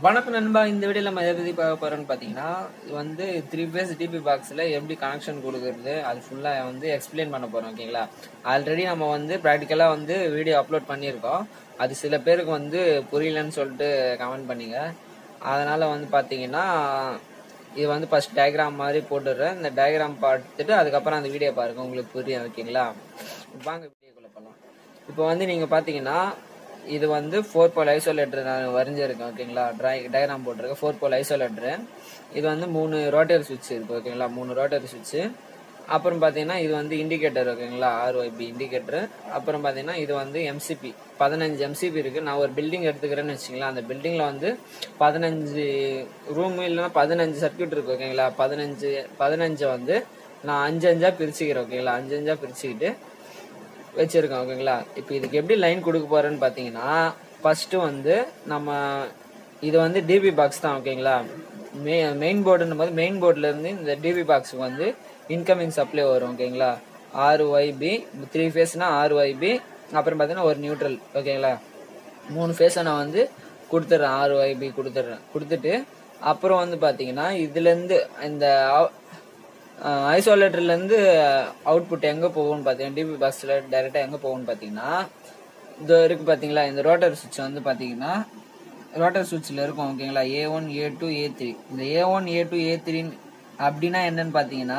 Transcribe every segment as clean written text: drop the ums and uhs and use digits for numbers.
வணக்கம் நண்பா. இந்த வீடியோல நம்ம எதை பத்தி பார்க்க போறோம்னு பாத்தீங்கன்னா, இது வந்து 3 பேஸ் டிபி பாக்ஸ்ல எப்படி கனெக்ஷன் கொடுக்கறது அது ஃபுல்லா வந்து எக்ஸ்பிளைன் பண்ண போறோம். ஓகேங்களா? ஆல்ரெடி நம்ம வந்து பிராக்டிக்கலா வந்து வீடியோ அப்லோட் பண்ணியிருக்கோம். அது சில பேருக்கு வந்து புரியலன்னு சொல்லிட்டு கமெண்ட் பண்ணீங்க. அதனால வந்து பாத்தீங்கன்னா, இது வந்து ஃபர்ஸ்ட் டயக்ராம் மாதிரி போட்டுடுறேன். இந்த டயக்ராம் பார்த்துட்டு அதுக்கப்புறம் அந்த வீடியோ பாருங்க, உங்களுக்கு புரியும். ஓகேங்களா? வாங்க வீடியோக்குள்ள போகலாம். இப்போ வந்து நீங்க பாத்தீங்கன்னா, இது வந்து 4 போல் ஐசோலேட்டர் நான் வரைஞ்சிருக்கேன். ஓகேங்களா? டயக்ராம் போட்டிருக்கேன். 4 போல் ஐசோலேட்டரு. இது வந்து 3 ரோட்டரி சுவிட்ச் இருக்கு. ஓகேங்களா? 3 ரோட்டரி சுவிட்ச். அப்புறம் பாத்தீங்கன்னா இது வந்து இண்டிகேட்டர். ஓகேங்களா? RYB indicator. அப்புறம் பாத்தீங்கன்னா இது வந்து MCP 15 MCP இருக்கு. நான் ஒரு பில்டிங் எடுத்துக்கிறேன்னு வச்சுக்கலாம். அந்த பில்டிங்ல வந்து 15 ரூம் இல்லைன்னா 15 சர்க்கியூட் இருக்கு. ஓகேங்களா? 15 வந்து நான் 5 பிரிச்சுக்கிறேன். ஓகேங்களா? 5 பிரிச்சுக்கிட்டு வச்சிருக்கேன். ஓகேங்களா? இப்போ இதுக்கு எப்படி லைன் கொடுக்க போறேன்னு பாத்தீங்கன்னா, ஃபர்ஸ்ட் வந்து நம்ம இது வந்து டிபி பாக்ஸ் தான். ஓகேங்களா? மெயின் போர்டுன்னும் போது மெயின் போர்டுல இருந்து இந்த டிபி பாக்ஸுக்கு வந்து இன்கமிங் சப்ளை வரும். ஓகேங்களா? RYB 3 ஃபேஸ்னா RYB, அப்புறம் பாத்தீங்கன்னா ஒரு நியூட்ரல். ஓகேங்களா? 3 ஃபேஸை நான் வந்து கொடுத்துட்றேன். RYB கொடுத்துட்டு அப்புறம் வந்து பாத்தீங்கன்னா இதுல இருந்து இந்த ஐசோலேட்டர்ல இருந்து அவுட்புட் எங்க போகும்னு பாத்தீங்கன்னா, டிபி பாக்ஸ்ல டைரக்டா எங்க போகும்னு பாத்தீங்கன்னா, இது இருக்கு பாத்தீங்களா, இந்த ரோட்டர் சுவிட்ச் வந்து பாத்தீங்கன்னா ரோட்டர் சுவிட்ச்ல இருக்கும். ஓகேங்களா? A1 A2 A3. இந்த A1 A2 A3 அப்படின்னா என்னன்னு பாத்தீங்கன்னா,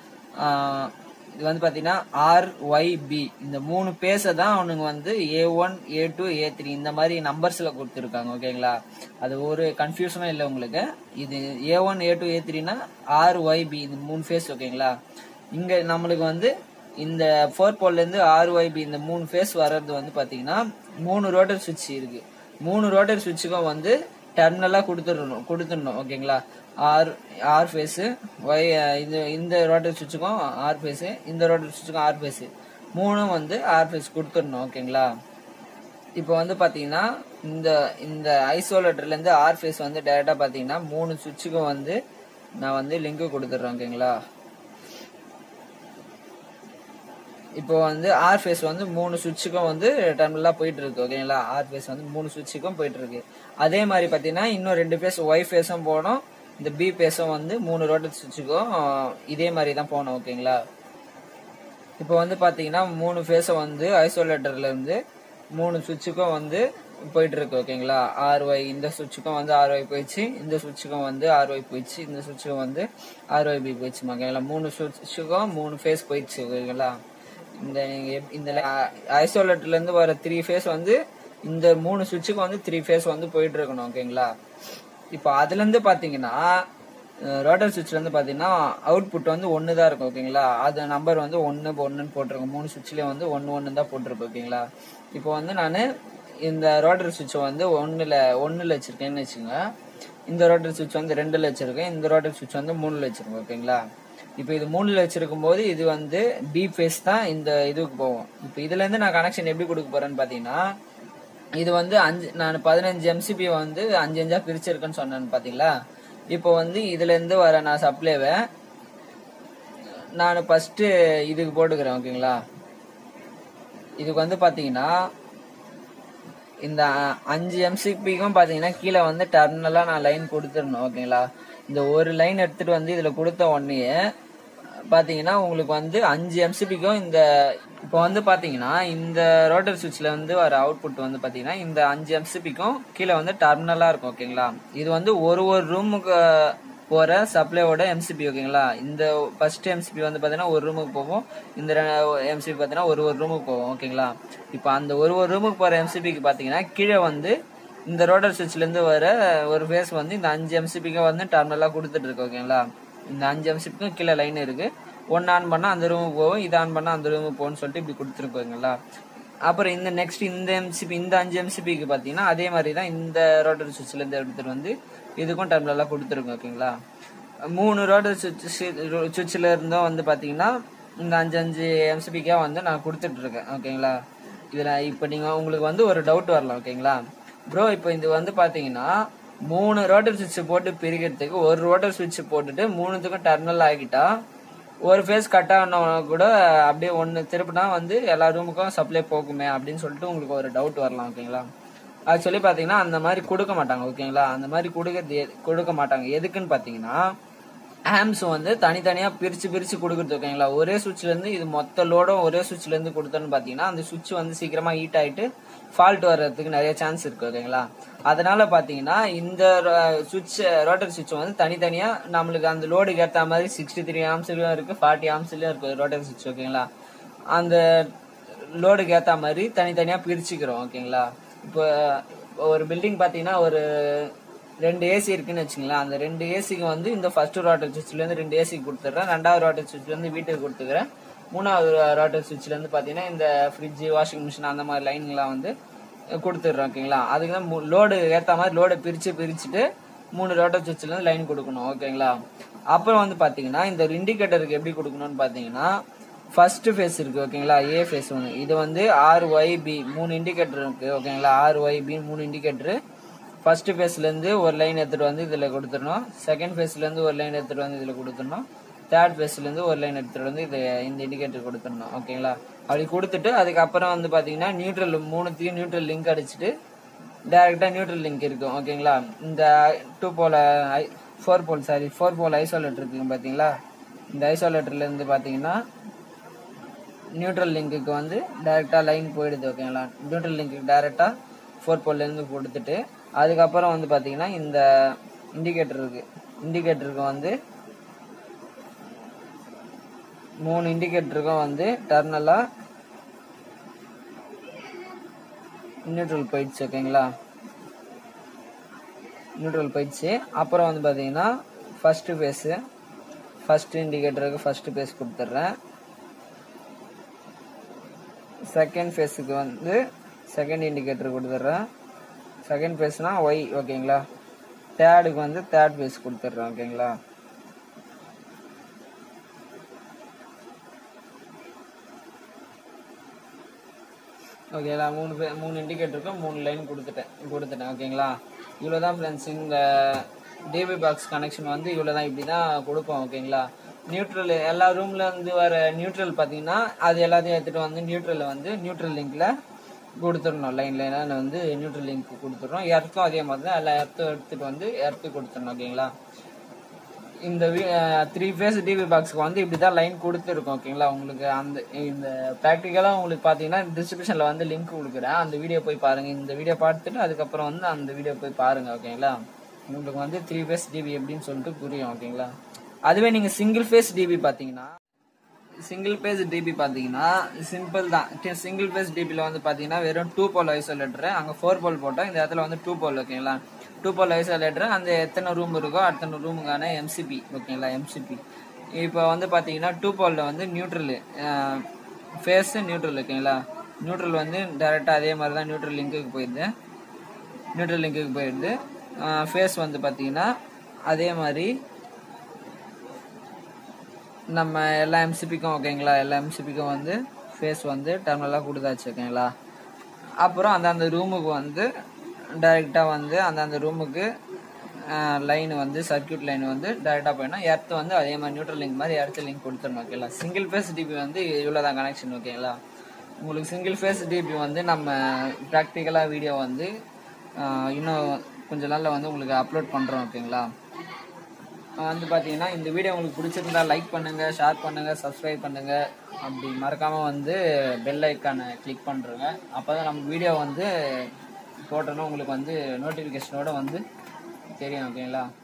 இது வந்து பாத்தீங்கன்னா RYB இந்த 3 பேஸை தான் அவனுங்க வந்து A1 A2 A3 இந்த மாதிரி நம்பர்ஸ்ல கொடுத்துருக்காங்க. ஓகேங்களா? அது ஒரு கன்ஃபியூஷனும் இல்லை உங்களுக்கு. இது A1 A2 A3னா RYB இந்த 3 ஃபேஸ். ஓகேங்களா? இங்க நம்மளுக்கு வந்து இந்த 4 போல்ல இருந்து RYB இந்த 3 ஃபேஸ் வர்றது வந்து பாத்தீங்கன்னா 3 ரோட்டர் சுவிட்ச் இருக்கு. 3 ரோட்டர் சுவிட்சுக்கும் வந்து டெர்மினலா கொடுத்துடணும். ஓகேங்களா? ஆர் ஃபேஸ் ஒய் இந்த ரோட்டர் சுவிட்சுக்கும் ஆர் ஃபேஸ், இந்த ரோட்டர் சுவிட்சுக்கும் ஆர் ஃபேஸ், மூணும் வந்து ஆர் ஃபேஸ் கொடுத்துடணும். ஓகேங்களா? இப்போ வந்து பாத்தீங்கன்னா இந்த ஐசோலேட்டர்ல இருந்து ஆர் ஃபேஸ் வந்து டைரக்டா பாத்தீங்கன்னா 3 சுவிட்சுக்கும் வந்து நான் வந்து லிங்க் கொடுத்துட்றேன். ஓகேங்களா? இப்போ வந்து ஆர் ஃபேஸ் வந்து 3 சுவிட்சுக்கும் வந்து டெர்மினலா போயிட்டு இருக்கு. ஓகேங்களா? ஆர் ஃபேஸ் வந்து 3 சுவிட்சுக்கும் போயிட்டு இருக்கு. அதே மாதிரி பாத்தீங்கன்னா இன்னும் 2 ஃபேஸ் ஒய் ஃபேஸும் போகணும். இந்த பி ஃபேஸும் வந்து 3 ரோட்டர் சுவிட்சுக்கும் இதே மாதிரி தான் போகணும். ஓகேங்களா? இப்போ வந்து பாத்தீங்கன்னா 3 ஃபேஸும் வந்து ஐசோலேட்டர்ல இருந்து 3 சுவிட்சுக்கும் வந்து போயிட்டு இருக்கு. ஓகேங்களா? RY இந்த சுவிட்சுக்கும் வந்து RY போயிடுச்சு, இந்த சுவிட்சுக்கும் வந்து RY போயிடுச்சு, இந்த சுவிட்சுக்கும் வந்து RYB போயிடுச்சு. ஓகேங்களா? 3 சுவிட்சுக்கும் 3 ஃபேஸ் போயிடுச்சு. ஓகேங்களா? இந்த ஐசோலேட்டர்ல இருந்து வர 3 ஃபேஸ் வந்து இந்த 3 சுவிட்சுக்கு வந்து 3 ஃபேஸ் வந்து போயிட்டு இருக்கணும். ஓகேங்களா? இப்போ அதுல இருந்து பாத்தீங்கன்னா ரோட்டர் சுவிட்ச்ல இருந்து பாத்தீங்கன்னா அவுட்புட் வந்து 1 தான் இருக்கும். ஓகேங்களா? அது நம்பர் வந்து 1 போட்டிருக்கோம். 3 சுவிட்ச்லயும் வந்து 1 தான் போட்டிருக்கு. ஓகேங்களா? இப்போ வந்து நான் இந்த ரோட்டர் சுவிட்ச் வந்து ஒன்னுல வச்சிருக்கேன்னு வச்சுங்க. இந்த ரோட்டர் சுவிட்ச் வந்து 2ல வச்சிருக்கேன். இந்த ரோட்டர் சுவிட்ச் வந்து 3ல வச்சிருக்கேன். ஓகேங்களா? இப்போ இது 3ல வச்சிருக்கும் போது இது வந்து பி ஃபேஸ் தான் இந்த இதுக்கு போகும். இப்போ இதுல இருந்து நான் கனெக்ஷன் எப்படி கொடுக்க போறேன்னு பாத்தீங்கன்னா, இது வந்து நான் 15 MCP வந்து 5 பிரிச்சிருக்கேன்னு சொன்னேன்னு பாத்தீங்களா. இப்போ வந்து இதுல இருந்து வர நான் சப்ளைவை நான் ஃபர்ஸ்ட் இதுக்கு போட்டுக்கிறேன். ஓகேங்களா? இதுக்கு வந்து பாத்தீங்கன்னா இந்த 5 MCPக்கும் பாத்தீங்கன்னா கீழே வந்து டெர்மினலா நான் லைன் கொடுத்துடணும். ஓகேங்களா? இந்த ஒரு லைன் எடுத்துட்டு வந்து இதுல கொடுத்த உடனே பாத்தீங்கன்னா உங்களுக்கு வந்து 5 MCPக்கும் இந்த இப்போ வந்து பாத்தீங்கன்னா இந்த ரோட்டர் சுவிட்ச்ல வந்து வர அவுட்புட் வந்து பாத்தீங்கன்னா இந்த 5 MCPக்கும் கீழே வந்து டெர்மினலா இருக்கும். ஓகேங்களா? இது வந்து ஒரு ரூமுக்கு போற சப்ளையோட MCP. ஓகேங்களா? இந்த ஃபர்ஸ்ட் MCP வந்து பாத்தீங்கன்னா ஒரு ரூமுக்கு போகும். இந்த MCP பாத்தீங்கன்னா ஒரு ரூமுக்கு போகும். ஓகேங்களா? இப்போ அந்த ஒரு ரூமுக்கு போற MCPக்கு பாத்தீங்கன்னா கீழே வந்து இந்த ரோட்டர் சுவிட்ச்ல இருந்து வர ஒரு ஃபேஸ் வந்து இந்த 5 MCPக்கு வந்து டெர்மினலா கொடுத்துட்டு இருக்கு. ஓகேங்களா? இந்த 5 MCPக்கும் கீழே லைன் இருக்கு. ஒன்னு ஆன் பண்ணா அந்த ரூமுக்கு போகும், இது ஆன் பண்ணா அந்த ரூமுக்கு போகும்னு சொல்லிட்டு இப்படி கொடுத்துருக்கோங்களா. அப்புறம் இந்த நெக்ஸ்ட் இந்த MCP இந்த 5 MCPக்கு பாத்தீங்கன்னா அதே மாதிரி தான் இந்த ரோட்டர் சுவிட்ச்ல இருந்து எடுத்துட்டு வந்து இதுக்கும் டெர்மினலா கொடுத்துருக்கோம். ஓகேங்களா? 3 ரோட்டர் சுவிட்ச்ல இருந்தும் வந்து பாத்தீங்கன்னா இந்த 5 MCPக்கா வந்து நான் கொடுத்துட்டு இருக்கேன். ஓகேங்களா? இதுல இப்ப நீங்க உங்களுக்கு வந்து ஒரு டவுட் வரலாம். ஓகேங்களா ப்ரோ, இப்போ இது வந்து பாத்தீங்கன்னா 3 ரோட்டர் சுவிட்ச் போட்டு பிரிக்கிறதுக்கு ஒரு ரோட்டர் சுவிட்ச் போட்டுட்டு 3த்துக்கும் டெர்மினல் ஆகிட்டா ஒரு ஃபேஸ் கட் ஆனா கூட அப்படியே ஒன்னு திருப்பினா வந்து எல்லா ரூமுக்கும் சப்ளை போகுமே அப்படின்னு சொல்லிட்டு உங்களுக்கு ஒரு டவுட் வரலாம். ஓகேங்களா? ஆக்சுவலி பார்த்தீங்கன்னா அந்த மாதிரி கொடுக்க மாட்டாங்க ஓகேங்களா. அந்த மாதிரி கொடுக்க மாட்டாங்க. எதுக்குன்னு பார்த்தீங்கன்னா ஆம்ஸ் வந்து தனித்தனியாக பிரித்து கொடுக்குறது ஓகேங்களா. ஒரே சுவிட்ச்லேருந்து இது மொத்த லோடும் ஒரே சுவிட்ச்லேருந்து கொடுத்தோன்னு பார்த்தீங்கன்னா அந்த சுவிட்ச் வந்து சீக்கிரமாக ஹீட் ஆகிட்டு ஃபால்ட் வர்றதுக்கு நிறைய சான்ஸ் இருக்குது ஓகேங்களா. அதனால பார்த்தீங்கன்னா இந்த சுவிட்ச் ரோட்டரி சுவிட்ச் வந்து தனித்தனியாக நம்மளுக்கு அந்த லோடுக்கு ஏற்ற மாதிரி 63 ஆம்ஸ்லையும் இருக்குது, 40 ஆம்ஸ்லையும் இருக்குது ரோட்டரி சுவிட்ச் ஓகேங்களா. அந்த லோடுக்கு ஏற்ற மாதிரி தனித்தனியாக பிரிச்சுக்கிறோம் ஓகேங்களா. இப்போ ஒரு பில்டிங் பார்த்தீங்கன்னா ஒரு 2 ஏசி இருக்குன்னு வச்சுங்களேன். அந்த 2 ஏசிக்கு வந்து இந்த ஃபர்ஸ்ட் ரோட்டரி சுவிட்ச்லேருந்து 2 ஏசிக்கு கொடுத்துட்றேன், 2வது ரோட்டரி சுவிட்ச்லேருந்து வீட்டுக்கு கொடுத்துக்கிறேன், 3வது ரோட்டரி சுவிட்ச்லேருந்து பார்த்தீங்கன்னா இந்த ஃப்ரிட்ஜு வாஷிங் மிஷின் அந்த மாதிரி லைன்லாம் வந்து கொடுத்துட்றோம் ஓகேங்களா. அதுக்கு தான் லோடு ஏற்ற மாதிரி லோடை பிரிச்சுட்டு 3 ரோட்டரி சுவிட்ச்லேருந்து லைன் கொடுக்கணும் ஓகேங்களா. அப்புறம் வந்து பார்த்தீங்கன்னா இந்த இண்டிகேட்டருக்கு எப்படி கொடுக்கணும்னு பார்த்தீங்கன்னா ஃபர்ஸ்ட் ஃபேஸ் இருக்கு ஓகேங்களா, ஏ ஃபேஸ் ஒன்று. இது வந்து RYB 3 இண்டிகேட்டர் இருக்கு ஓகேங்களா. RYB 3 இண்டிகேட்டர் ஃபர்ஸ்ட் ஃபேஸ்லேருந்து ஒரு லைன் எடுத்துகிட்டு வந்து இதில் கொடுத்துடணும், செகண்ட் ஃபேஸ்லேருந்து ஒரு லைன் எடுத்துகிட்டு வந்து இதில் கொடுத்துடணும், தேர்ட் ஃபேஸ்லேருந்து ஒரு லைன் எடுத்துகிட்டு வந்து இந்த இண்டிகேட்டர் கொடுத்துடணும் ஓகேங்களா. அப்படி கொடுத்துட்டு அதுக்கப்புறம் வந்து பார்த்தீங்கன்னா நியூட்ரல் 3த்தையும் நியூட்ரல் லிங்க் அடிச்சுட்டு டைரெக்டாக நியூட்ரல் லிங்க் இருக்கும் ஓகேங்களா. இந்த 4 போல் ஐசோலேட்டர் இருக்குங்க பார்த்தீங்களா. இந்த ஐசோலேட்டர்லேருந்து பார்த்தீங்கன்னா நியூட்ரல் லிங்க்குக்கு வந்து டைரெக்டாக லைன் போயிடுது ஓகேங்களா. நியூட்ரல் லிங்க்குக்கு டைரெக்டாக 4 போல்லேருந்து கொடுத்துட்டு அதுக்கப்புறம் வந்து பார்த்தீங்கன்னா இந்த இண்டிகேட்டருக்கு வந்து 3 இண்டிகேட்டருக்கும் வந்து டர்னலாக நியூட்ரல் போயிடுச்சு ஓகேங்களா. நியூட்ரல் போயிடுச்சு. அப்புறம் வந்து பார்த்தீங்கன்னா ஃபர்ஸ்ட் இண்டிகேட்டருக்கு ஃபர்ஸ்ட் ஃபேஸ் கொடுத்துட்றேன், செகண்ட் ஃபேஸுக்கு வந்து செகண்ட் இண்டிகேட்டர் கொடுத்துட்றேன், செகண்ட் ஃபேஸ்னா ஒய் ஓகேங்களா. தேர்டுக்கு வந்து தேர்ட் ஃபேஸ் கொடுத்துட்றேன் ஓகேங்களா. ஓகேங்களா. 3 இண்டிகேட்டருக்கும் 3 லைன் கொடுத்துட்டேன் ஓகேங்களா. இவ்வளோதான் ஃப்ரெண்ட்ஸ். இந்த டிபி பாக்ஸ் கனெக்ஷன் வந்து இவ்வளோதான், இப்படி தான் கொடுப்போம் ஓகேங்களா. நியூட்ரல் எல்லா ரூம்ல இருந்து வர நியூட்ரல் பார்த்தீங்கன்னா அது எல்லாத்தையும் எடுத்துகிட்டு வந்து நியூட்ரல் லிங்க்ல கொடுத்துடணும், லைனாக வந்து நியூட்ரல் லிங்க் கொடுத்துட்றோம். எர்த்தும் அதே மாதிரி தான் எல்லா எர்த்தும் எடுத்துகிட்டு வந்து எர்த்து கொடுத்துடணும் ஓகேங்களா. இந்த 3 ஃபேஸ் டிவி பாக்ஸுக்கு வந்து இப்படி தான் லைன் கொடுத்துருக்கோம் ஓகேங்களா. உங்களுக்கு இந்த ப்ராக்டிக்கலாக உங்களுக்கு பார்த்தீங்கன்னா டிஸ்கிரிப்ஷனில் வந்து லிங்க் கொடுக்குறேன், அந்த வீடியோ போய் பாருங்கள். இந்த வீடியோ பார்த்துட்டு அதுக்கப்புறம் வந்து அந்த வீடியோ போய் பாருங்கள் ஓகேங்களா. உங்களுக்கு வந்து 3 ஃபேஸ் டிவி எப்படின்னு சொல்லிட்டு புரியும் ஓகேங்களா. அதுவே நீங்கள் சிங்கிள் ஃபேஸ் டிவி பார்த்தீங்கன்னா சிம்பிள் தான். சிங்கிள் ஃபேஸ் டிபியில் வந்து பார்த்தீங்கன்னா வெறும் 2 போல் ஐசோலேட்டர், அங்கே 4 போல் போட்டோம், இந்த இடத்துல வந்து 2 போல் ஓகேங்களா. 2 போல் ஐசோலேட்டர், அந்த எத்தனை ரூம் இருக்கோ அத்தனை ரூமுக்கான எம்சிபி ஓகேங்களா. எம்சிபி இப்போ வந்து பார்த்தீங்கன்னா 2 போலில் வந்து நியூட்ரல் ஃபேஸு நியூட்ரல் ஓகேங்களா. நியூட்ரல் வந்து டைரெக்டாக அதே மாதிரி தான் நியூட்ரல் லிங்க்குக்கு போயிடுது. ஃபேஸ் வந்து பார்த்தீங்கன்னா அதே மாதிரி நம்ம எல்லா எம்சிபிக்கும் ஓகேங்களா. எல்லா எம்சிபிக்கும் வந்து ஃபேஸ் வந்து டர்மினலாக கொடுத்தாச்சு ஓகேங்களா. அப்புறம் அந்த ரூமுக்கு வந்து டைரெக்டாக வந்து அந்த ரூமுக்கு லைன் வந்து சர்க்கியூட் லைன் வந்து டைரெக்டாக போயிடணும். எர்த்து வந்து அதே மாதிரி நியூட்ரல் லிங்க் மாதிரி எர்த்து லிங்க் கொடுத்துடணும் ஓகேங்களா. சிங்கிள் ஃபேஸ் டிபி வந்து இவ்வளோதான் கனெக்ஷன் ஓகேங்களா. உங்களுக்கு சிங்கிள் ஃபேஸ் டிபி வந்து நம்ம ப்ராக்டிக்கலாக வீடியோ வந்து இன்னும் கொஞ்ச நாளில் வந்து உங்களுக்கு அப்லோட் பண்ணுறோம் ஓகேங்களா. வந்து பார்த்தீங்கன்னா இந்த வீடியோ உங்களுக்கு பிடிச்சிருந்தா லைக் பண்ணுங்கள், ஷேர் பண்ணுங்கள், சப்ஸ்கிரைப் பண்ணுங்கள், அப்படி மறக்காமல் வந்து பெல் ஐக்கானை கிளிக் பண்ணுறோங்க. அப்போ தான் நம்ம வீடியோ வந்து போட்டோன்னா உங்களுக்கு வந்து நோட்டிஃபிகேஷனோட வந்து தெரியும் ஓகேங்களா.